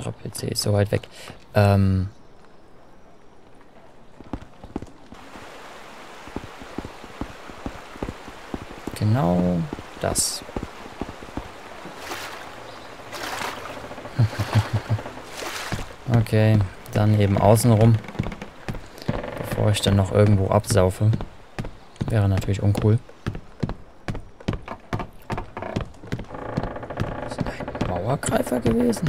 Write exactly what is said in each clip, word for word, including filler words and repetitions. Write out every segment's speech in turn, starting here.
anderer P C ist so weit weg. Ähm... Genau das. Okay, dann eben außenrum, bevor ich dann noch irgendwo absaufe. Wäre natürlich uncool. Ist ein Mauergreifer gewesen?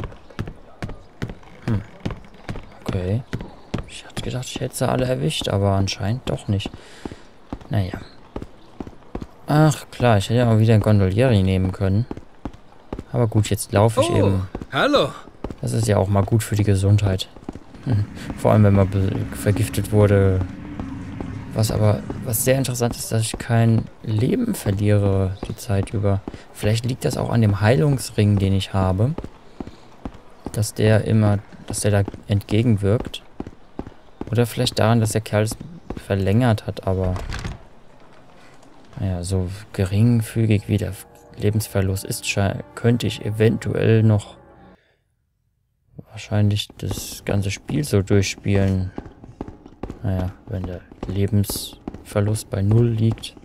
Hm. Okay. Ich hatte gedacht, ich hätte sie alle erwischt, aber anscheinend doch nicht. Naja. Ach klar, ich hätte ja auch wieder einen Gondolieri nehmen können. Aber gut, jetzt laufe ich oh, eben. Hallo. Das ist ja auch mal gut für die Gesundheit. Hm. Vor allem, wenn man vergiftet wurde. Was aber, was sehr interessant ist, dass ich kein Leben verliere die Zeit über. Vielleicht liegt das auch an dem Heilungsring, den ich habe. Dass der immer, dass der da entgegenwirkt. Oder vielleicht daran, dass der Kerl es verlängert hat, aber... Naja, so geringfügig wie der Lebensverlust ist, könnte ich eventuell noch wahrscheinlich das ganze Spiel so durchspielen. Naja, wenn der Lebensverlust bei null liegt.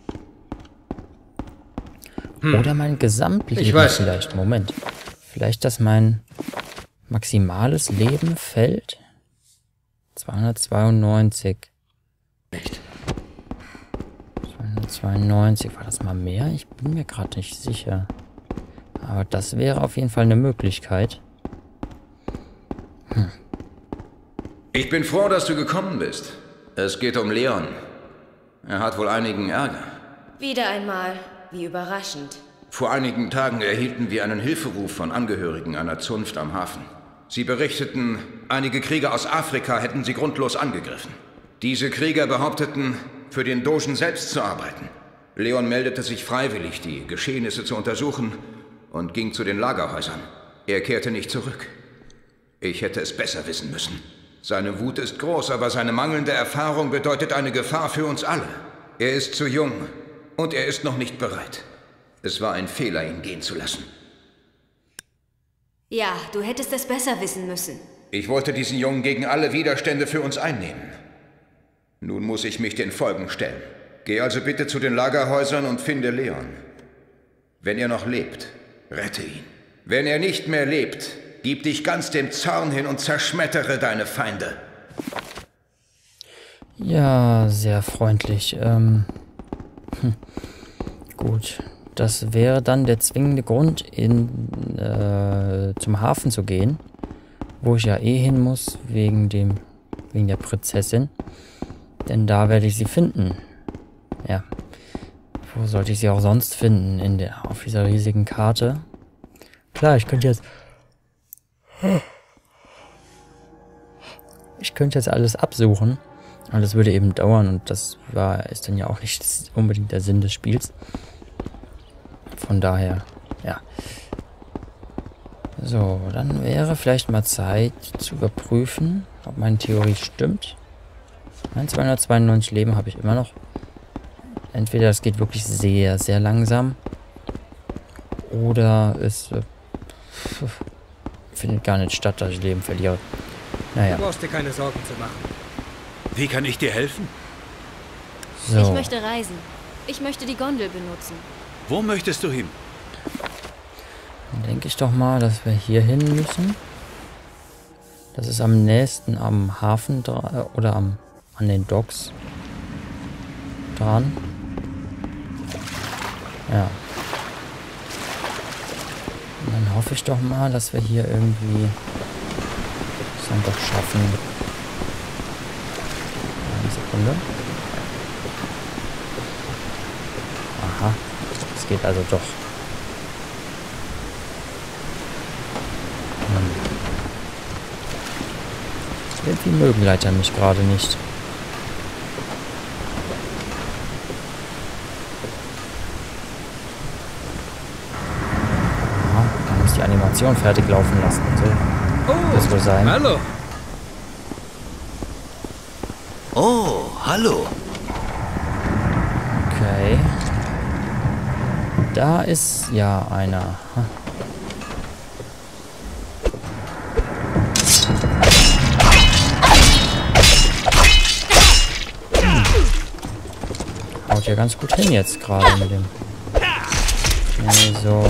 Hm. Oder mein Gesamtleben ich weiß. vielleicht. Moment. Vielleicht, dass mein maximales Leben fällt? zweihundertzweiundneunzig. Nicht. zweihundertzweiundneunzig. War das mal mehr? Ich bin mir gerade nicht sicher. Aber das wäre auf jeden Fall eine Möglichkeit. Hm. Ich bin froh, dass du gekommen bist. Es geht um Leon. Er hat wohl einigen Ärger. Wieder einmal. Wie überraschend. Vor einigen Tagen erhielten wir einen Hilferuf von Angehörigen einer Zunft am Hafen. Sie berichteten, einige Krieger aus Afrika hätten sie grundlos angegriffen. Diese Krieger behaupteten, für den Dogen selbst zu arbeiten. Leon meldete sich freiwillig, die Geschehnisse zu untersuchen und ging zu den Lagerhäusern. Er kehrte nicht zurück. Ich hätte es besser wissen müssen. Seine Wut ist groß, aber seine mangelnde Erfahrung bedeutet eine Gefahr für uns alle. Er ist zu jung und er ist noch nicht bereit. Es war ein Fehler, ihn gehen zu lassen. Ja, du hättest es besser wissen müssen. Ich wollte diesen Jungen gegen alle Widerstände für uns einnehmen. Nun muss ich mich den Folgen stellen. Geh also bitte zu den Lagerhäusern und finde Leon. Wenn er noch lebt, rette ihn. Wenn er nicht mehr lebt, gib dich ganz dem Zorn hin und zerschmettere deine Feinde. Ja, sehr freundlich. Ähm, hm. Gut, das wäre dann der zwingende Grund, in, äh, zum Hafen zu gehen, wo ich ja eh hin muss, wegen dem, wegen der Prinzessin. Denn da werde ich sie finden. Ja. Wo sollte ich sie auch sonst finden? In der, auf dieser riesigen Karte. Klar, ich könnte jetzt... Ich könnte jetzt alles absuchen. Aber das würde eben dauern und das war, ist dann ja auch nicht unbedingt der Sinn des Spiels. Von daher, ja. So, dann wäre vielleicht mal Zeit zu überprüfen, ob meine Theorie stimmt. Mein zweihundertzweiundneunzig Leben habe ich immer noch. Entweder es geht wirklich sehr, sehr langsam. Oder es äh, findet gar nicht statt, dass ich Leben verliere. Naja. Du brauchst dir keine Sorgen zu machen. Wie kann ich dir helfen? So. Ich möchte reisen. Ich möchte die Gondel benutzen. Wo möchtest du hin? Dann denke ich doch mal, dass wir hier hin müssen. Das ist am nächsten am Hafen oder am, an den Docks dran. Ja. Und dann hoffe ich doch mal, dass wir hier irgendwie es dann doch schaffen. Eine Sekunde. Aha. Es geht also doch. Hm. Irgendwie mögen Leiter mich gerade nicht. Aha, man muss die Animation fertig laufen lassen. So. Oh, das wohl sein. Hallo. Oh, hallo. Okay. Da ist ja einer. ja ganz gut hin jetzt gerade mit dem. Okay, so.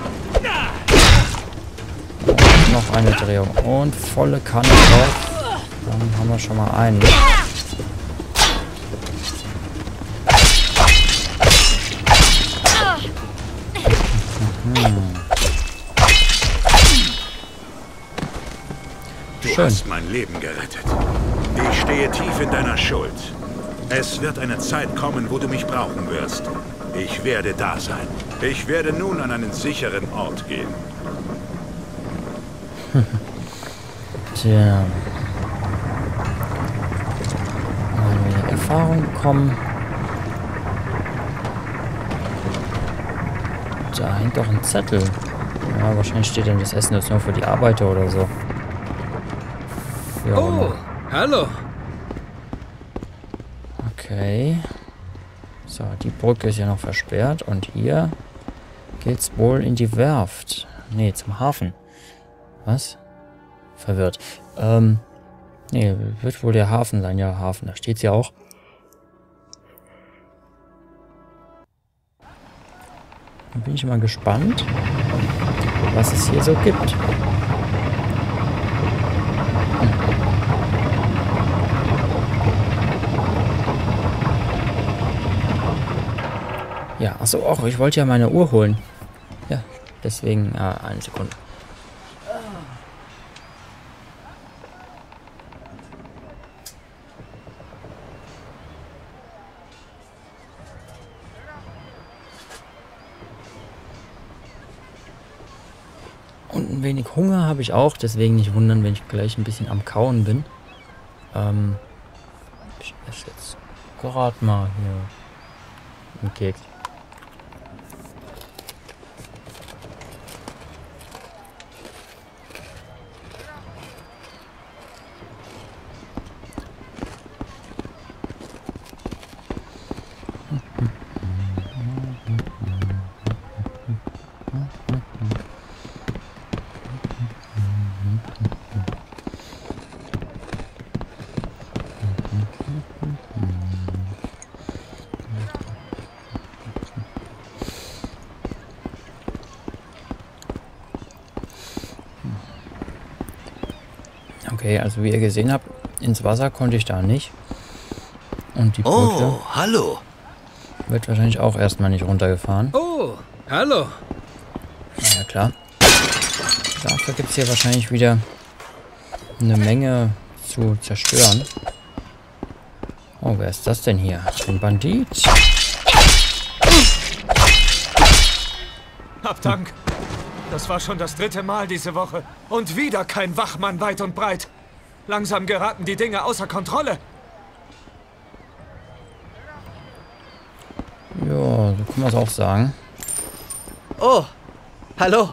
Und noch eine Drehung. Und volle Kanne drauf. Dann haben wir schon mal einen. Du hast mein Leben gerettet. Ich stehe tief in deiner Schuld. Es wird eine Zeit kommen, wo du mich brauchen wirst. Ich werde da sein. Ich werde nun an einen sicheren Ort gehen. Tja. Mal wieder Erfahrung bekommen. Da hängt doch ein Zettel. Ja, wahrscheinlich steht dann das Essen jetzt nur für die Arbeiter oder so. Ja, Oh, hallo. okay. So, die Brücke ist ja noch versperrt. Und hier geht's wohl in die Werft. Nee, zum Hafen. Was? Verwirrt. Ähm, nee, wird wohl der Hafen sein. Ja, Hafen, da steht's ja auch. Dann bin ich mal gespannt, was es hier so gibt. Ja, achso, auch, ich wollte ja meine Uhr holen. Ja, deswegen, äh, eine Sekunde. Und ein wenig Hunger habe ich auch, deswegen nicht wundern, wenn ich gleich ein bisschen am Kauen bin. Ähm, ich esse jetzt gerade mal hier einen Keks. Okay, also wie ihr gesehen habt, ins Wasser konnte ich da nicht. Und die Brücke Oh, hallo. wird wahrscheinlich auch erstmal nicht runtergefahren. Oh, hallo. Na ja, klar. Dafür gibt es hier wahrscheinlich wieder eine Menge zu zerstören. Oh, wer ist das denn hier? Ein Bandit? Hab Dank. Das war schon das dritte Mal diese Woche. Und wieder kein Wachmann weit und breit. Langsam geraten die Dinge außer Kontrolle. Ja, so kann man es auch sagen. Oh, hallo.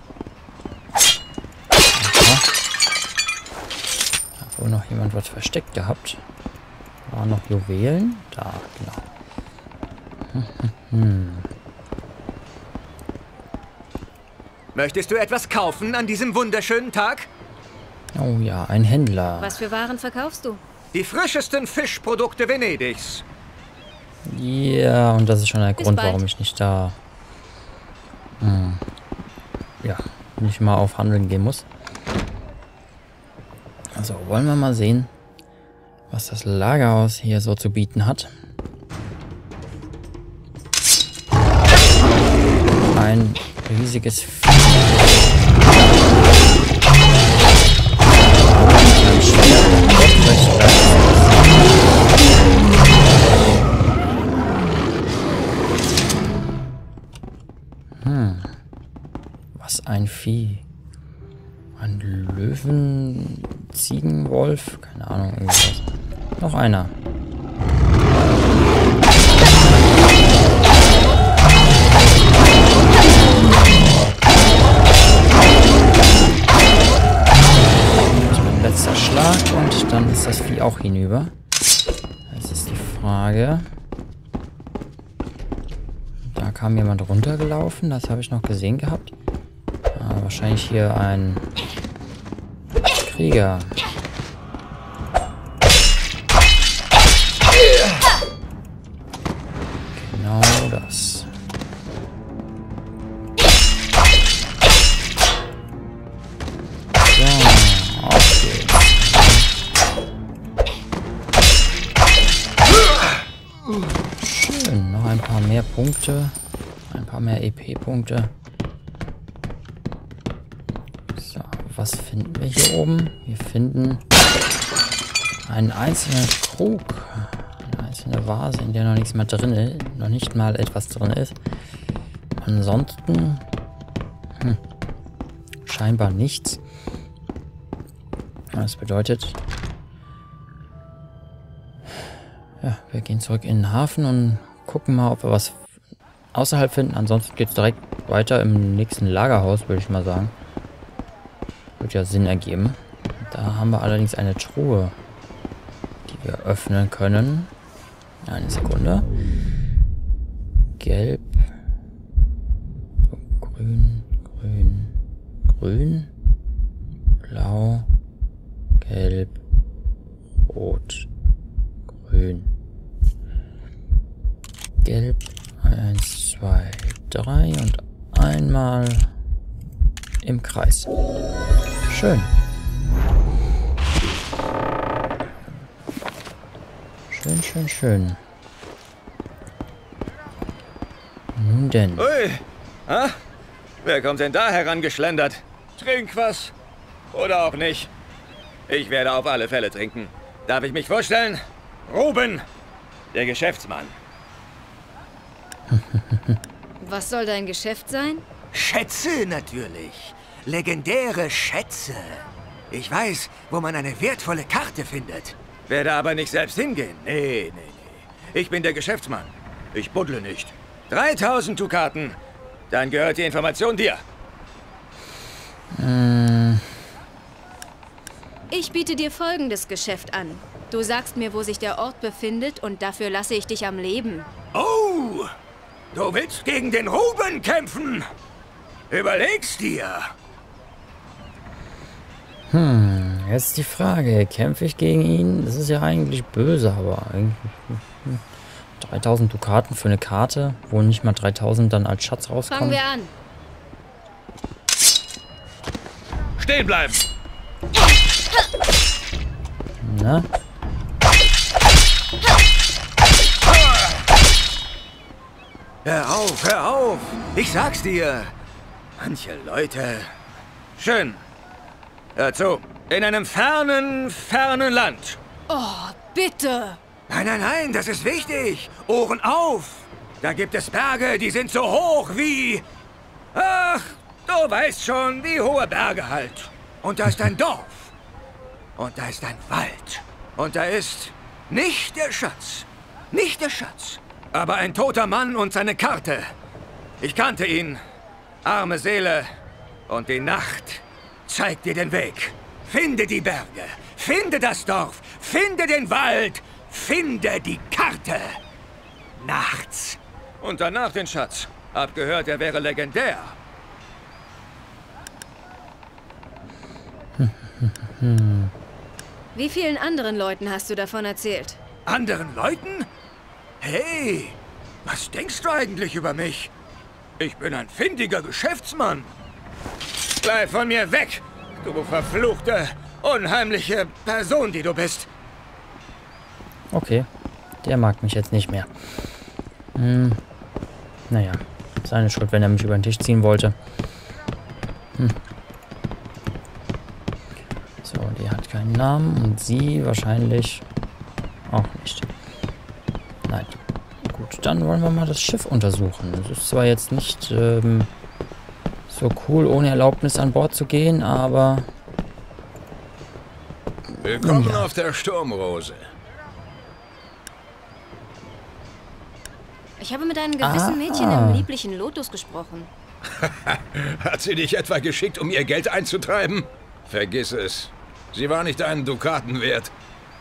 Hat wohl noch jemand was versteckt gehabt. Waren noch Juwelen? Da, genau. Hm. Möchtest du etwas kaufen an diesem wunderschönen Tag? Oh ja, ein Händler. Was für Waren verkaufst du? Die frischesten Fischprodukte Venedigs. Ja, und das ist schon der Bis Grund, bald. warum ich nicht da... Hm, ja, nicht mal auf Handeln gehen muss. Also, wollen wir mal sehen, was das Lagerhaus hier so zu bieten hat. Ein riesiges Vieh. Ein Schwert. Hm. Was ein Vieh. Ein Löwen, Ziegenwolf, keine Ahnung, irgendwas. Noch einer. Letzter Schlag und dann ist das Vieh auch hinüber. Jetzt ist die Frage. Da kam jemand runtergelaufen, das habe ich noch gesehen gehabt. Ah, wahrscheinlich hier ein Krieger. mehr Punkte. Ein paar mehr E P-Punkte. So, was finden wir hier oben? Wir finden einen einzelnen Krug. Eine einzelne Vase, in der noch nichts mehr drin ist. Noch nicht mal etwas drin ist. Ansonsten hm, scheinbar nichts. Das bedeutet, ja, wir gehen zurück in den Hafen und gucken mal, ob wir was außerhalb finden. Ansonsten geht es direkt weiter im nächsten Lagerhaus, würde ich mal sagen. Wird ja Sinn ergeben. Da haben wir allerdings eine Truhe, die wir öffnen können. Eine Sekunde. Gelb. Grün. Grün. Grün. Blau. Gelb. Rot. Grün. Gelb. Eins, zwei, drei und einmal im Kreis. Schön. Schön, schön, schön. Nun denn. Ui, ah? Wer kommt denn da herangeschlendert? Trink was. Oder auch nicht. Ich werde auf alle Fälle trinken. Darf ich mich vorstellen? Ruben, der Geschäftsmann. Was soll dein Geschäft sein? Schätze natürlich. Legendäre Schätze. Ich weiß, wo man eine wertvolle Karte findet. Werde aber nicht selbst hingehen. Nee, nee, nee. Ich bin der Geschäftsmann. Ich buddle nicht. dreitausend Dukaten. Dann gehört die Information dir. Hm. Ich biete dir folgendes Geschäft an. Du sagst mir, wo sich der Ort befindet und dafür lasse ich dich am Leben. Oh! Du willst gegen den Ruben kämpfen? Überleg's dir. Hm, jetzt die Frage, kämpfe ich gegen ihn? Das ist ja eigentlich böse, aber eigentlich dreitausend Dukaten für eine Karte, wo nicht mal dreitausend dann als Schatz rauskommen. Fangen wir an. Stehen bleiben! Na? Hör auf, hör auf! Ich sag's dir! Manche Leute... Schön. Hör zu. In einem fernen, fernen Land. Oh, bitte! Nein, nein, nein, das ist wichtig. Ohren auf! Da gibt es Berge, die sind so hoch wie... Ach, du weißt schon, wie hohe Berge halt. Und da ist ein Dorf. Und da ist ein Wald. Und da ist nicht der Schatz. Nicht der Schatz. Aber ein toter Mann und seine Karte. Ich kannte ihn. Arme Seele. Und die Nacht zeigt dir den Weg. Finde die Berge. Finde das Dorf. Finde den Wald. Finde die Karte. Nachts. Und danach den Schatz. Hab gehört, er wäre legendär. Wie vielen anderen Leuten hast du davon erzählt? Anderen Leuten? Hey, was denkst du eigentlich über mich? Ich bin ein findiger Geschäftsmann. Bleib von mir weg, du verfluchte, unheimliche Person, die du bist. Okay, der mag mich jetzt nicht mehr. Hm. Naja, seine Schuld, wenn er mich über den Tisch ziehen wollte. Hm. So, die hat keinen Namen und sie wahrscheinlich auch nicht. Nein. Gut, dann wollen wir mal das Schiff untersuchen. Es ist zwar jetzt nicht ähm, so cool, ohne Erlaubnis an Bord zu gehen, aber... Willkommen Ja. auf der Sturmrose. Ich habe mit einem gewissen Ah. Mädchen im lieblichen Lotus gesprochen. Hat sie dich etwa geschickt, um ihr Geld einzutreiben? Vergiss es. Sie war nicht einen Dukaten wert.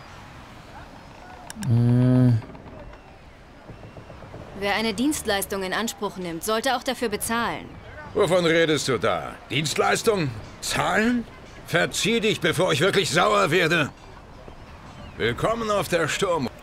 Hm, Wer eine Dienstleistung in Anspruch nimmt, sollte auch dafür bezahlen. Wovon redest du da? Dienstleistung? Zahlen? Verzieh dich, bevor ich wirklich sauer werde. Willkommen auf der Sturm.